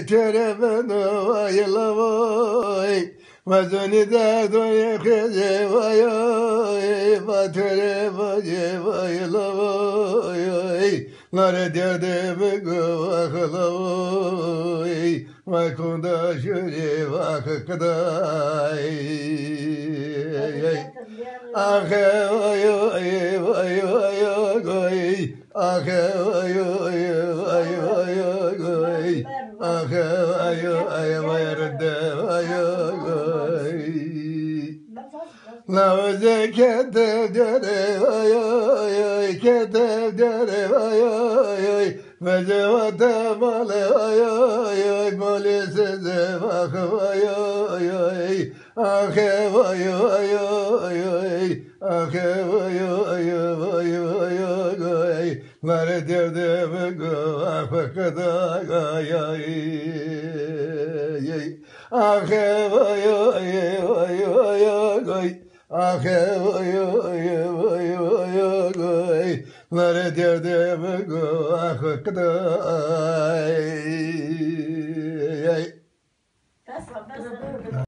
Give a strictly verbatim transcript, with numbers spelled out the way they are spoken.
terefeno ayılavoy Mazoni derdoni kheze vayoy Vatere vaye vayılavoy Lare derdeme gavakhlavoy Vakunda şöyle vakıkday Ahe vayoy vayoy goy Ahe vayoy vayoy goy Ahe vayoy vayoy goy Lavaze kedev dere vayoy Kedev dere vayoy Mecevate male vayoy Mole seze vak vayoy Ahe vayoy Ahe vayoy vayoy goy Lare derdeme gavak fakadaay Ahe vayoy vayoy goy Ahe vayoy vayoy goy Lare derdeme gavak fakadaay